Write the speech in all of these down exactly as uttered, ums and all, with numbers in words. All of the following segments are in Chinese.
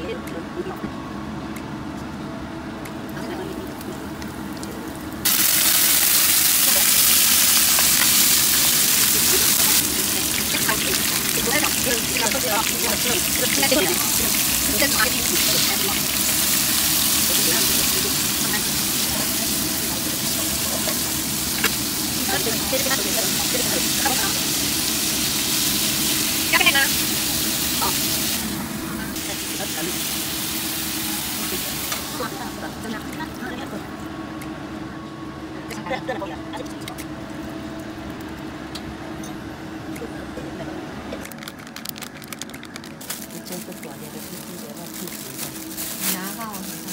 要看吗？哦。拿号。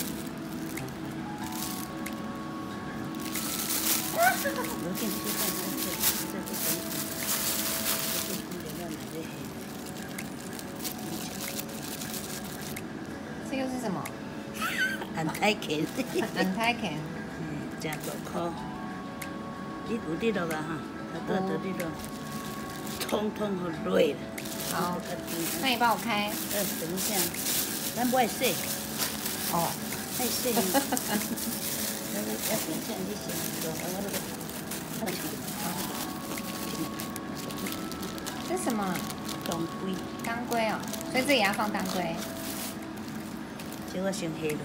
这个是什么？ 安泰肯。 安泰肯。 嗯，真大颗。你有滴落啊哈？好多都滴落，通通好累了。 好，那你帮我开。 呃，等一下，咱不爱洗。 哦， 爱洗。要要等一下你先做，我那个。 这是什么？ 当归。 当归哦，所以这也要放当归。 这个先黑了。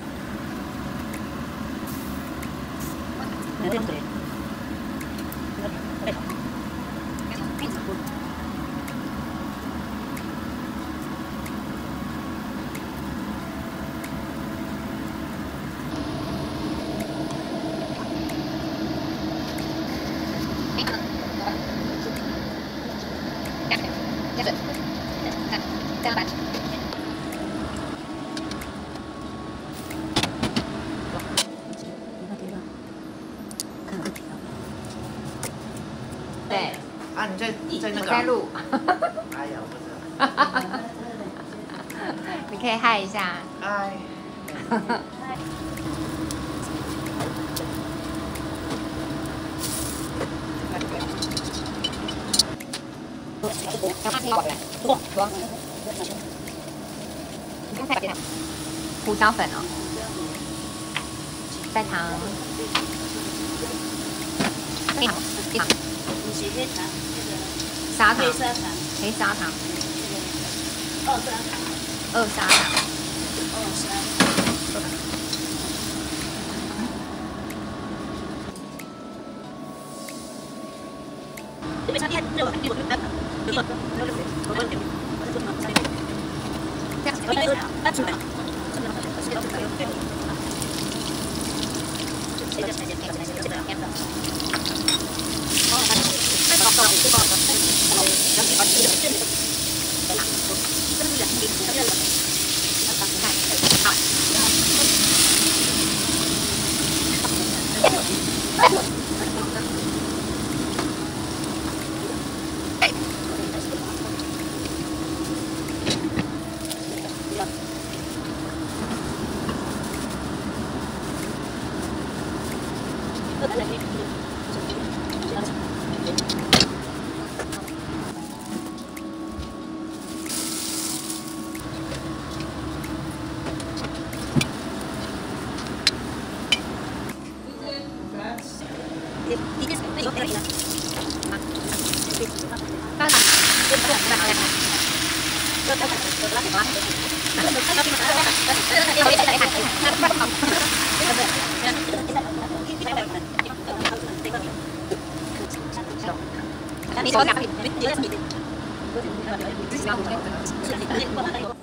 对， 啊，你在你在那个、啊？ 在录。 哎呀，我不知道。 你可以嗨一下。 嗨。 胡椒粉哦，再糖，黑糖，黑糖， 不是黑糖，那个砂糖， 黑砂糖， 黑砂糖， 二砂糖， 二砂糖， 二砂糖。你别插电，这我你我就单，这个这个我我我我这个插电，这样子，这个单出来，这个这个这个这个。这个才是这个才是这个样子。哦，那那到到这个，然后然后把这个这个，对吧？这个是两个，这个好，好。你说哪里？你你你你你你你你你你你你